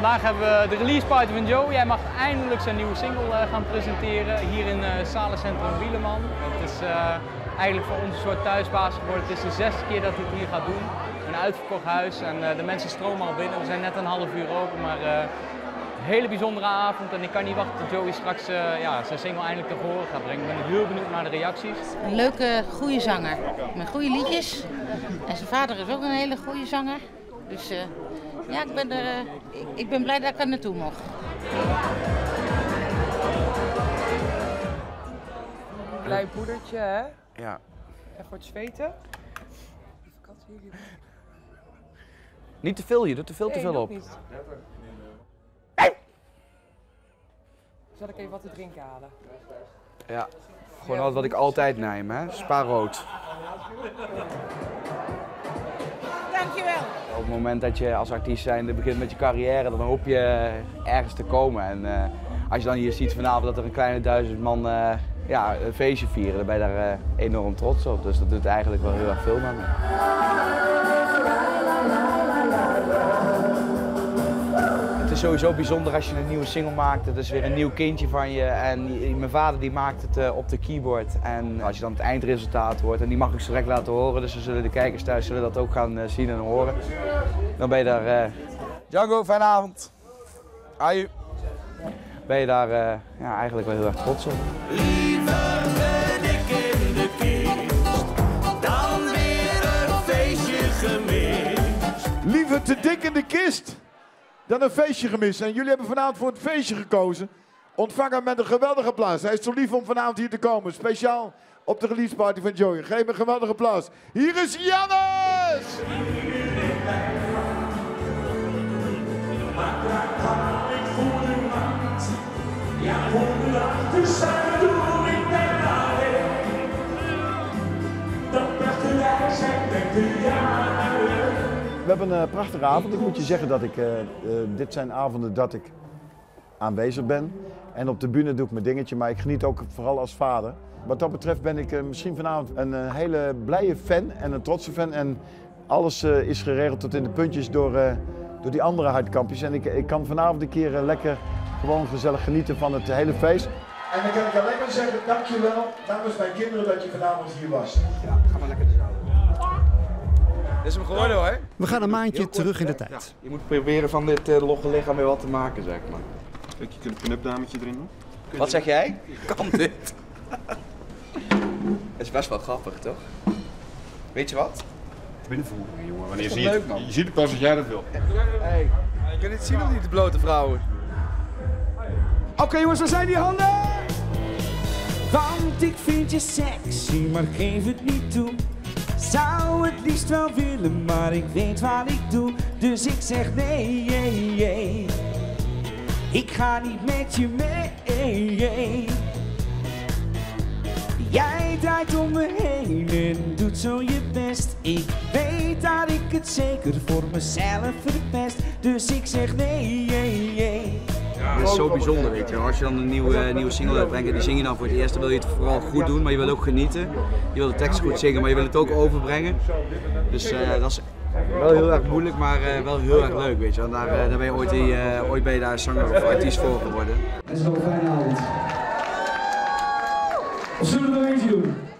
Vandaag hebben we de release party van Joey. Hij mag eindelijk zijn nieuwe single gaan presenteren hier in Salencentrum Wieleman. Het is eigenlijk voor ons een soort thuisbasis geworden. Het is de 6e keer dat hij het hier gaat doen. Een uitverkocht huis en de mensen stromen al binnen. We zijn net een half uur open, maar een hele bijzondere avond. En ik kan niet wachten tot Joey straks zijn single eindelijk te horen gaat brengen. Ik ben heel benieuwd naar de reacties. Een leuke, goede zanger met goede liedjes. En zijn vader is ook een hele goede zanger. Dus ja, ik ben blij dat ik er naartoe mocht. Klein poedertje, hè? Ja. Even voor het zweten. Niet te veel, je doet er veel te veel op. Niet. Zal ik even wat te drinken halen? Ja, gewoon wat ik altijd neem, hè? Spaarrood. Dankjewel. Op het moment dat je als artiest zijnde begint met je carrière, dan hoop je ergens te komen. En als je dan hier ziet vanavond dat er een kleine 1000 man een feestje vieren, dan ben je daar enorm trots op. Dus dat doet eigenlijk wel heel erg veel met me. Het is sowieso bijzonder als je een nieuwe single maakt. Het is weer een nieuw kindje van je. En mijn vader die maakt het op de keyboard. En als je dan het eindresultaat hoort, en die mag ik zo direct laten horen, dus de kijkers thuis zullen dat ook gaan zien en horen. Dan ben je daar... Django, fijne avond. Aju. Ben je daar eigenlijk wel heel erg trots op. Liever ben ik in de kist, dan weer een feestje gemist. Liever te dik in de kist dan een feestje gemist. En jullie hebben vanavond voor het feestje gekozen. Ontvang hem met een geweldige applaus. Hij is zo lief om vanavond hier te komen. Speciaal op de release party van Joey. Geef hem een geweldige applaus. Hier is Jannes! We hebben een prachtige avond. Ik moet je zeggen dat dit zijn avonden dat ik aanwezig ben. En op de bühne doe ik mijn dingetje, maar ik geniet ook vooral als vader. Wat dat betreft ben ik misschien vanavond een hele blije fan en een trotse fan. En alles is geregeld tot in de puntjes door die andere hardkampjes. En ik kan vanavond een keer lekker gewoon gezellig genieten van het hele feest. En dan kan ik alleen maar zeggen, dankjewel namens mijn kinderen dat je vanavond hier was. Ja, ga maar lekker de zaal. Dit is hem geworden hoor. We gaan een maandje terug in de tijd. Ja, je moet proberen van dit logge lichaam weer wat te maken, zeg maar. Kijk, je kunt een knipdametje erin doen. Wat zeg jij? Kan dit? Het is best wel grappig, toch? Weet je wat? Binnenvoeren, jongen. Wanneer Dat is zie je toch het? leuk, man? Je ziet het pas als jij dat wil. Hey, kun je het zien of niet, de blote vrouwen? Oké, jongens, waar zijn die handen? Want ik vind je sexy, maar geef het niet toe. Zou het liefst wel willen, maar ik weet wat ik doe. Dus ik zeg nee, ik ga niet met je mee. Jij draait om me heen en doet zo je best. Ik weet dat ik het zeker voor mezelf verpest. Dus ik zeg nee. Het is zo bijzonder, weet je. Als je dan een nieuwe single uitbrengt, die zing je dan voor het eerst, dan wil je het vooral goed doen, maar je wil ook genieten. Je wil de tekst goed zingen, maar je wil het ook overbrengen. Dus dat is wel heel erg moeilijk, maar wel heel erg leuk, weet je. Daar ben je ooit ben je daar zanger of artiest voor geworden. Het is wel een fijne avond. Of zullen we er nog eentje doen?